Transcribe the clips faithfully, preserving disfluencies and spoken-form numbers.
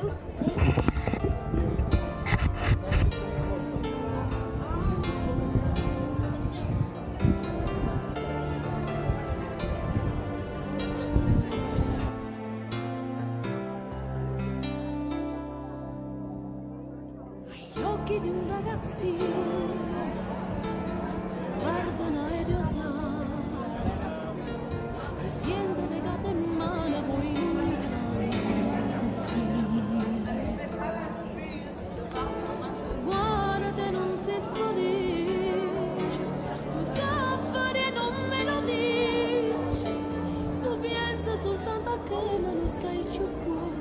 Di un ragazzino guarda un aereo là, ti sento legato in mano, poi non cammini. Guarda, non sei felice, tu soffri e non me lo dici, tu pensi soltanto a che non stai più buono.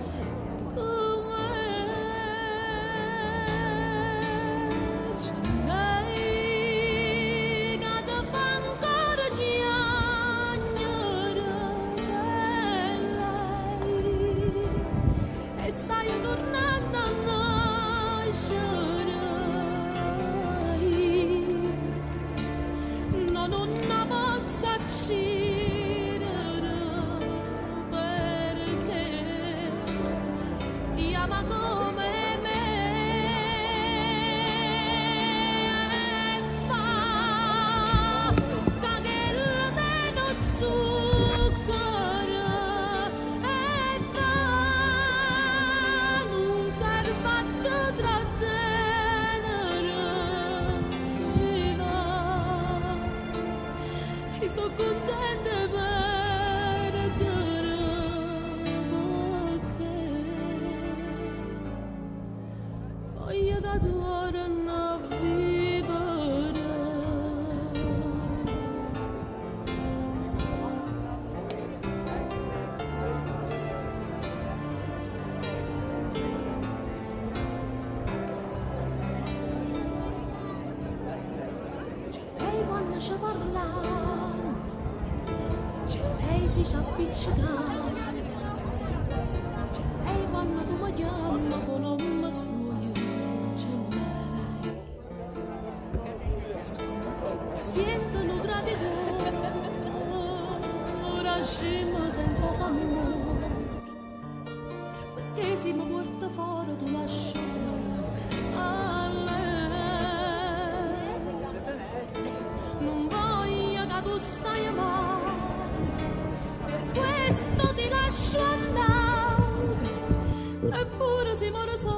Sono contenta per te, voglio che tu ora non vivere. C'è lei quando ci parla, c'è lei si ci appiccica, c'è lei quando tu mi chiama con l'ombra sua, c'è lei. Ti sentono gratitudine, ora scemo senza amore, e si mi porta fuori tu lascia a lei. Non voglio che tu stai male, questo ti lascio andare, eppure si muore solo.